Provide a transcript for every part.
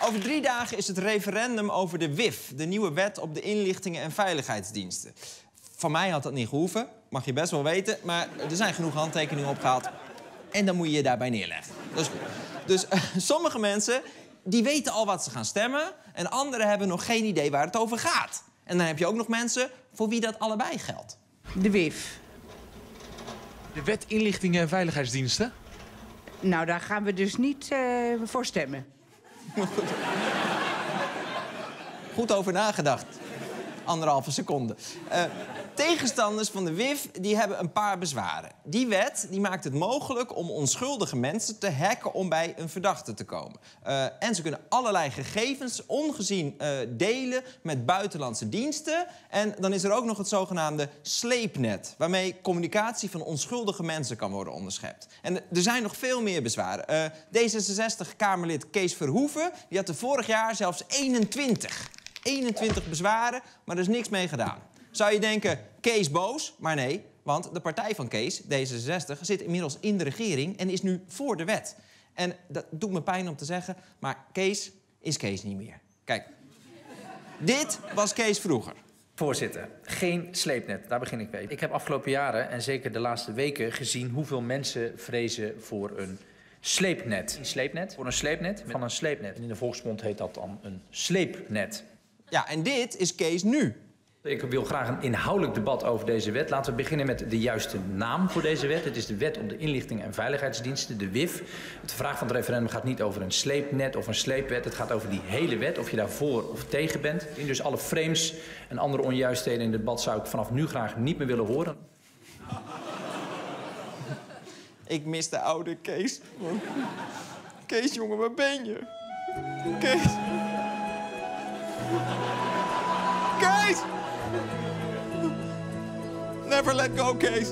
Over 3 dagen is het referendum over de WIF, de nieuwe wet op de inlichtingen en veiligheidsdiensten. Van mij had dat niet gehoeven, mag je best wel weten, maar er zijn genoeg handtekeningen opgehaald. En dan moet je je daarbij neerleggen. Dat is goed. Dus sommige mensen die weten al wat ze gaan stemmen en anderen hebben nog geen idee waar het over gaat. En dan heb je ook nog mensen voor wie dat allebei geldt. De WIF. De wet inlichtingen en veiligheidsdiensten? Nou, daar gaan we dus niet voor stemmen. Goed over nagedacht. 1,5 seconde. Tegenstanders van de WIF die hebben een paar bezwaren. Die wet die maakt het mogelijk om onschuldige mensen te hacken om bij een verdachte te komen. En ze kunnen allerlei gegevens ongezien delen met buitenlandse diensten. En dan is er ook nog het zogenaamde sleepnet, waarmee communicatie van onschuldige mensen kan worden onderschept. En er zijn nog veel meer bezwaren. D66-Kamerlid Kees Verhoeven die had er vorig jaar zelfs 21 bezwaren, maar er is niks mee gedaan. Zou je denken, Kees boos? Maar nee, want de partij van Kees, D66, zit inmiddels in de regering en is nu voor de wet. En dat doet me pijn om te zeggen, maar Kees is Kees niet meer. Kijk, dit was Kees vroeger. Voorzitter, geen sleepnet, daar begin ik mee. Ik heb afgelopen jaren en zeker de laatste weken gezien hoeveel mensen vrezen voor een sleepnet. Een sleepnet? Voor een sleepnet van een sleepnet. En in de volksmond heet dat dan een sleepnet. Ja, en dit is Kees nu. Ik wil graag een inhoudelijk debat over deze wet. Laten we beginnen met de juiste naam voor deze wet. Het is de Wet op de Inlichtingen en Veiligheidsdiensten, de WIF. De vraag van het referendum gaat niet over een sleepnet of een sleepwet. Het gaat over die hele wet, of je daar voor of tegen bent. In dus alle frames en andere onjuistheden in het debat zou ik vanaf nu graag niet meer willen horen. Ik mis de oude Kees. Kees, jongen, waar ben je? Kees. Kees! Never let go, Kees.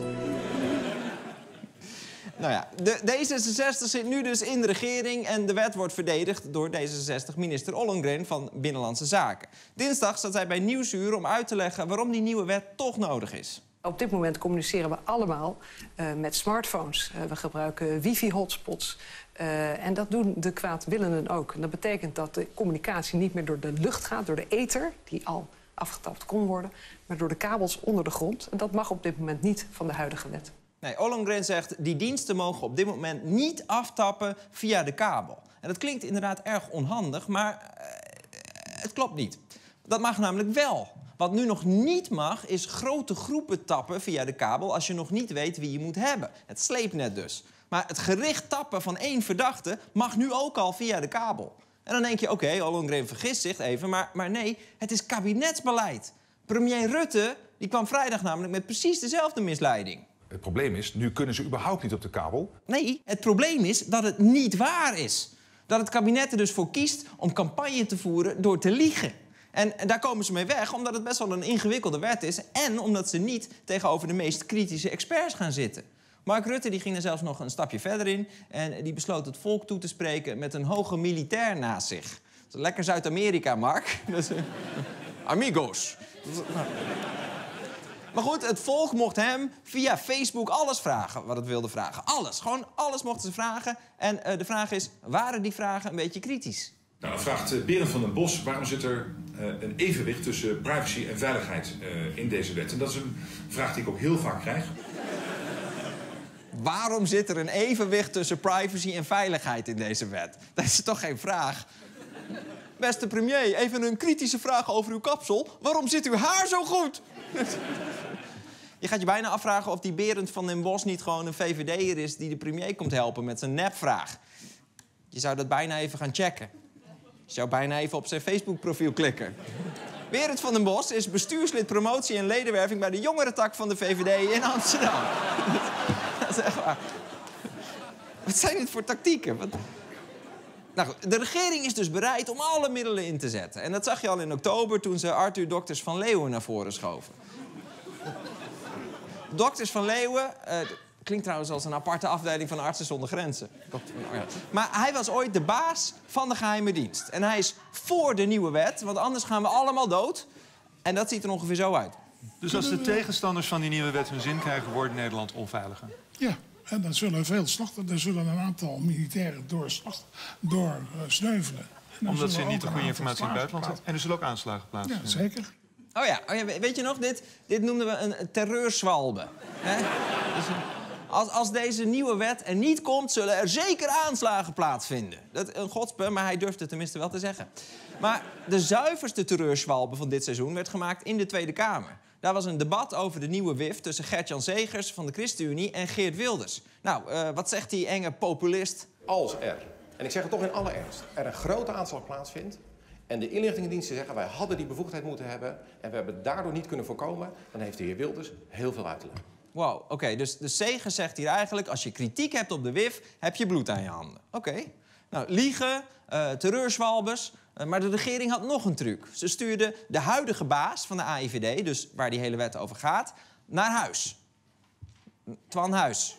Nou ja, D66 zit nu dus in de regering en de wet wordt verdedigd door D66-minister Ollongren van Binnenlandse Zaken. Dinsdag zat zij bij Nieuwsuur om uit te leggen waarom die nieuwe wet toch nodig is. Op dit moment communiceren we allemaal met smartphones. We gebruiken wifi-hotspots. En dat doen de kwaadwillenden ook. En dat betekent dat de communicatie niet meer door de lucht gaat, door de ether, die al afgetapt kon worden, maar door de kabels onder de grond. En dat mag op dit moment niet van de huidige wet. Nee, Ollongren zegt, die diensten mogen op dit moment niet aftappen via de kabel. En dat klinkt inderdaad erg onhandig, maar het klopt niet. Dat mag namelijk wel. Wat nu nog niet mag, is grote groepen tappen via de kabel als je nog niet weet wie je moet hebben. Het sleepnet dus. Maar het gericht tappen van 1 verdachte mag nu ook al via de kabel. En dan denk je, oké, Ollongren vergist zich even, maar nee, het is kabinetsbeleid. Premier Rutte die kwam vrijdag namelijk met precies dezelfde misleiding. Het probleem is, nu kunnen ze überhaupt niet op de kabel. Nee, het probleem is dat het niet waar is. Dat het kabinet er dus voor kiest om campagne te voeren door te liegen. En daar komen ze mee weg omdat het best wel een ingewikkelde wet is en omdat ze niet tegenover de meest kritische experts gaan zitten. Mark Rutte die ging er zelfs nog een stapje verder in en die besloot het volk toe te spreken met een hoge militair naast zich. Lekker Zuid-Amerika, Mark. Amigos. Maar goed, het volk mocht hem via Facebook alles vragen wat het wilde vragen. Alles, gewoon alles mochten ze vragen. En de vraag is, waren die vragen een beetje kritisch? Nou, dan vraagt Berend van den Bos, waarom zit er een evenwicht tussen privacy en veiligheid in deze wet? En dat is een vraag die ik ook heel vaak krijg. Waarom zit er een evenwicht tussen privacy en veiligheid in deze wet? Dat is toch geen vraag? Beste premier, even een kritische vraag over uw kapsel. Waarom zit uw haar zo goed? Je gaat je bijna afvragen of die Berend van den Bos niet gewoon een VVD'er is die de premier komt helpen met zijn nepvraag. Je zou dat bijna even gaan checken. Je zou bijna even op zijn Facebook-profiel klikken. Berend van den Bos is bestuurslid promotie en ledenwerving bij de jongerentak van de VVD in Amsterdam. Dat is echt waar. Wat zijn dit voor tactieken? Nou goed, de regering is dus bereid om alle middelen in te zetten. En dat zag je al in oktober toen ze Arthur Dokters van Leeuwen naar voren schoven. Dokters van Leeuwen... klinkt trouwens als een aparte afdeling van Artsen zonder Grenzen. Maar hij was ooit de baas van de geheime dienst. En hij is voor de nieuwe wet, want anders gaan we allemaal dood. En dat ziet er ongeveer zo uit. Dus als de tegenstanders van die nieuwe wet hun zin krijgen, wordt Nederland onveiliger? Ja, en dan zullen veel slachtoffers, er zullen een aantal militairen door sneuvelen. Omdat ze niet de goede informatie in het buitenland hebben. En er zullen ook aanslagen plaatsvinden. Ja, zeker. Oh ja, weet je nog? Dit noemden we een terreurzwalbe. Hè? Dus als deze nieuwe wet er niet komt, zullen er zeker aanslagen plaatsvinden. Dat een godspe, maar hij durft het tenminste wel te zeggen. Maar de zuiverste terreurzwalbe van dit seizoen werd gemaakt in de Tweede Kamer. Daar was een debat over de nieuwe WIF tussen Gert-Jan Zegers van de ChristenUnie en Geert Wilders. Nou, wat zegt die enge populist? Als er, en ik zeg het toch in alle ernst, er een grote aanslag plaatsvindt en de inlichtingendiensten zeggen wij hadden die bevoegdheid moeten hebben en we hebben het daardoor niet kunnen voorkomen, dan heeft de heer Wilders heel veel uit te leggen. Wow, oké, dus Zegers zegt hier eigenlijk, als je kritiek hebt op de WIF, heb je bloed aan je handen. Oké. Nou, liegen, terreurzwalbes, maar de regering had nog een truc. Ze stuurde de huidige baas van de AIVD, dus waar die hele wet over gaat, naar huis. Twan Huis.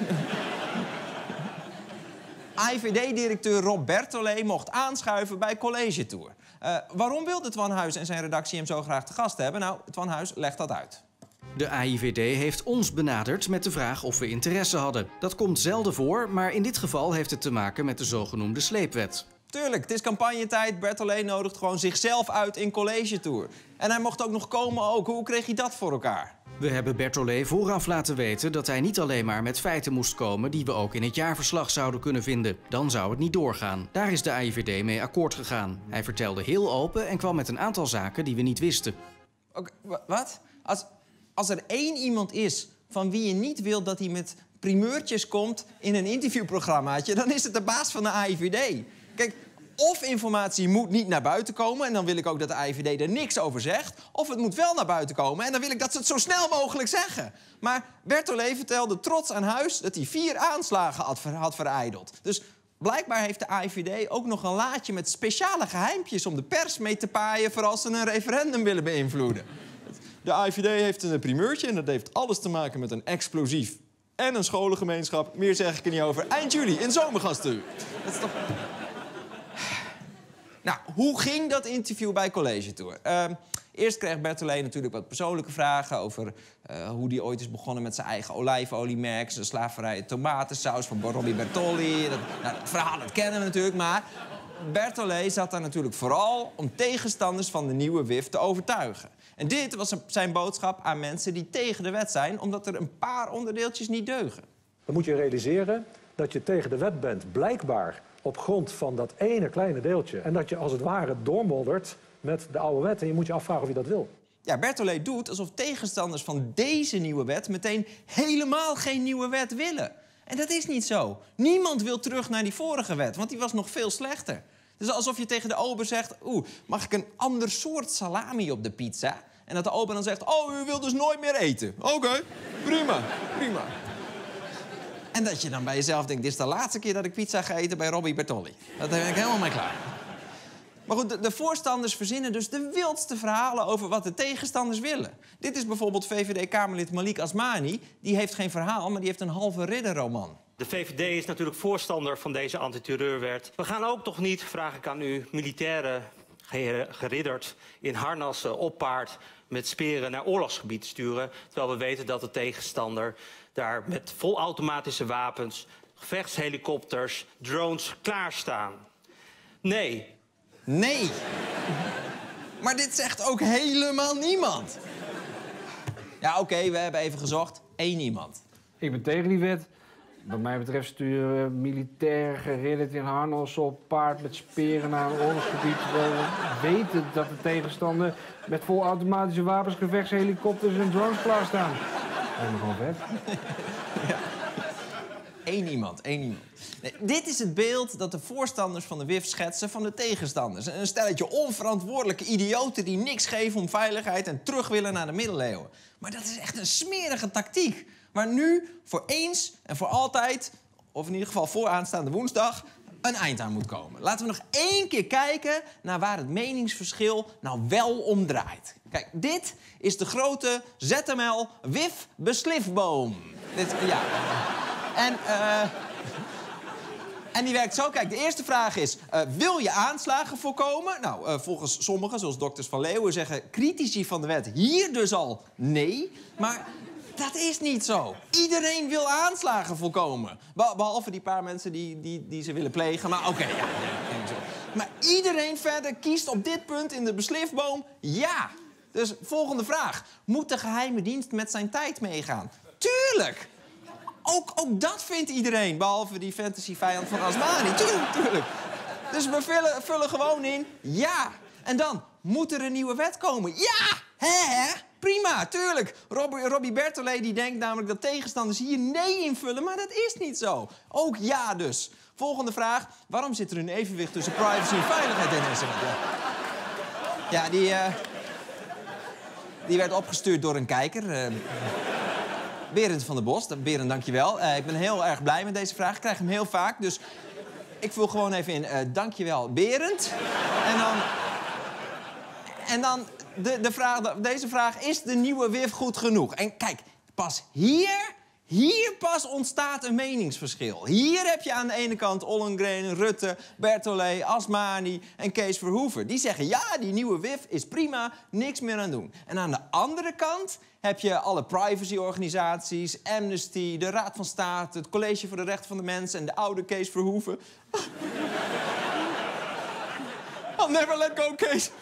AIVD-directeur Rob Bertollet mocht aanschuiven bij College Tour. Waarom wilde Twan Huis en zijn redactie hem zo graag te gast hebben? Nou, Twan Huis legt dat uit. De AIVD heeft ons benaderd met de vraag of we interesse hadden. Dat komt zelden voor, maar in dit geval heeft het te maken met de zogenoemde sleepwet. Tuurlijk, het is campagnetijd. Bertollet nodigt gewoon zichzelf uit in College Tour. En hij mocht ook nog komen ook. Hoe kreeg hij dat voor elkaar? We hebben Bertollet vooraf laten weten dat hij niet alleen maar met feiten moest komen die we ook in het jaarverslag zouden kunnen vinden. Dan zou het niet doorgaan. Daar is de AIVD mee akkoord gegaan. Hij vertelde heel open en kwam met een aantal zaken die we niet wisten. Oké, wat? Als er één iemand is van wie je niet wilt dat hij met primeurtjes komt in een interviewprogrammaatje, dan is het de baas van de AIVD. Kijk, of informatie moet niet naar buiten komen en dan wil ik ook dat de AIVD er niks over zegt, of het moet wel naar buiten komen en dan wil ik dat ze het zo snel mogelijk zeggen. Maar Bertollet vertelde trots aan Huis dat hij 4 aanslagen had verijdeld. Dus blijkbaar heeft de AIVD ook nog een laadje met speciale geheimpjes om de pers mee te paaien voor als ze een referendum willen beïnvloeden. De AIVD heeft een primeurtje en dat heeft alles te maken met een explosief en een scholengemeenschap. Meer zeg ik er niet over. Eind juli in Zomergasten. Dat is toch... Nou, hoe ging dat interview bij College Tour? Eerst kreeg Bertollet natuurlijk wat persoonlijke vragen over hoe hij ooit is begonnen met zijn eigen olijfoliemerk, zijn slaafvrije tomatensaus van Robbie Bertolli. Dat verhaal dat kennen we natuurlijk, maar Bertollet zat daar natuurlijk vooral om tegenstanders van de nieuwe WIF te overtuigen. En dit was zijn boodschap aan mensen die tegen de wet zijn, omdat er een paar onderdeeltjes niet deugen. Dan moet je realiseren dat je tegen de wet bent, blijkbaar op grond van dat ene kleine deeltje. En dat je als het ware doormoddert met de oude wet. En je moet je afvragen of je dat wil. Ja, Bertollet doet alsof tegenstanders van deze nieuwe wet meteen helemaal geen nieuwe wet willen. En dat is niet zo. Niemand wil terug naar die vorige wet, want die was nog veel slechter. Het is alsof je tegen de ober zegt, mag ik een ander soort salami op de pizza? En dat de ober dan zegt, u wilt dus nooit meer eten. Oké, prima. En dat je dan bij jezelf denkt, dit is de laatste keer dat ik pizza ga eten bij Robbie Bertolli. Daar ben ik helemaal mee klaar. Maar goed, de voorstanders verzinnen dus de wildste verhalen over wat de tegenstanders willen. Dit is bijvoorbeeld VVD-Kamerlid Malik Asmani. Die heeft geen verhaal, maar die heeft een halve ridderroman. De VVD is natuurlijk voorstander van deze antiterreurwet. We gaan ook toch niet, vraag ik aan u, militairen geridderd in harnassen op paard met speren naar oorlogsgebied sturen, terwijl we weten dat de tegenstander daar met volautomatische wapens, gevechtshelikopters, drones klaarstaan. Nee. Nee. Maar dit zegt ook helemaal niemand. Ja, oké, we hebben even gezocht. 1 iemand. Ik ben tegen die wet. Wat mij betreft sturen militair geridderd in harnas op paard met speren naar een oorlogsgebied. We weten dat de tegenstander met volautomatische wapens, gevechtshelikopters en drones klaarstaan. Dat is gewoon vet. Ja. 1 iemand. Nee, dit is het beeld dat de voorstanders van de WIF schetsen van de tegenstanders. Een stelletje onverantwoordelijke idioten die niks geven om veiligheid en terug willen naar de middeleeuwen. Maar dat is echt een smerige tactiek. Waar nu voor eens en voor altijd, of in ieder geval voor aanstaande woensdag, een eind aan moet komen. Laten we nog 1 keer kijken naar waar het meningsverschil nou wel om draait. Kijk, dit is de grote ZML WIF-beslifboom. Ja. En die werkt zo. Kijk, de eerste vraag is, wil je aanslagen voorkomen? Nou, volgens sommigen, zoals dokters van Leeuwen, zeggen critici van de wet hier dus al nee. Maar Dat is niet zo. Iedereen wil aanslagen voorkomen. Behalve die paar mensen die ze willen plegen. Maar oké, ja. Maar iedereen verder kiest op dit punt in de beslistboom ja. Dus volgende vraag. Moet de geheime dienst met zijn tijd meegaan? Tuurlijk! Ook dat vindt iedereen, behalve die fantasy-vijand van Asmani. Tuurlijk. Dus we vullen gewoon in ja. En dan, moet er een nieuwe wet komen? Ja! Hè? Prima, tuurlijk. Robbie Bertollet die denkt namelijk dat tegenstanders hier nee invullen, maar dat is niet zo. Ook ja dus. Volgende vraag. Waarom zit er een evenwicht tussen privacy en veiligheid in deze wet? Ja, die werd opgestuurd door een kijker. Berend van der Bos. Berend, dankjewel. Ik ben heel erg blij met deze vraag. Ik krijg hem heel vaak, dus ik vul gewoon even in. Dankjewel, Berend. En dan deze vraag. Is de nieuwe WIF goed genoeg? En kijk, pas hier pas ontstaat een meningsverschil. Hier heb je aan de ene kant Ollongren, Rutte, Bertollet, Asmani en Kees Verhoeven. Die zeggen, ja, die nieuwe WIF is prima, niks meer aan doen. En aan de andere kant heb je alle privacyorganisaties, Amnesty, de Raad van State, het College voor de Rechten van de Mens en de oude Kees Verhoeven. I'll never let go, Kees.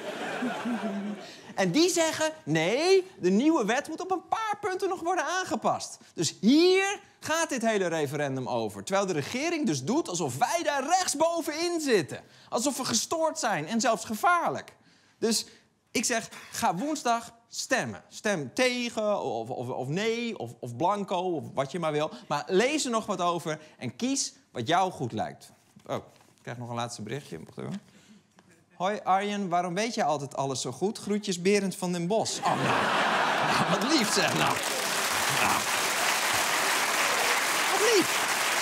En die zeggen, nee, de nieuwe wet moet op een paar punten nog worden aangepast. Dus hier gaat dit hele referendum over. Terwijl de regering dus doet alsof wij daar rechtsbovenin zitten. Alsof we gestoord zijn en zelfs gevaarlijk. Dus ik zeg, ga woensdag stemmen. Stem tegen of nee of blanco of wat je maar wil. Maar lees er nog wat over en kies wat jou goed lijkt. Oh, ik krijg nog een laatste berichtje. Hoi Arjen, waarom weet je altijd alles zo goed? Groetjes Berend van den Bos. Oh, nou wat lief zeg nou. Wat lief.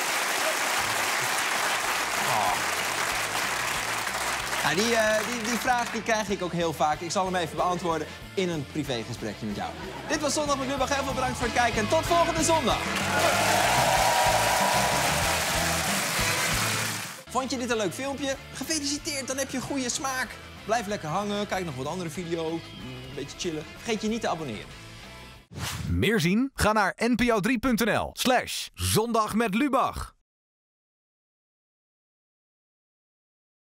Oh. Nou, die vraag die krijg ik ook heel vaak. Ik zal hem even beantwoorden in een privégesprekje met jou. Dit was Zondag met Lubach. Heel veel bedankt voor het kijken en tot volgende zondag. Vond je dit een leuk filmpje? Gefeliciteerd, dan heb je goede smaak. Blijf lekker hangen, kijk nog wat andere video's, een beetje chillen. Vergeet je niet te abonneren. Meer zien? Ga naar npo3.nl/Zondag met Lubach.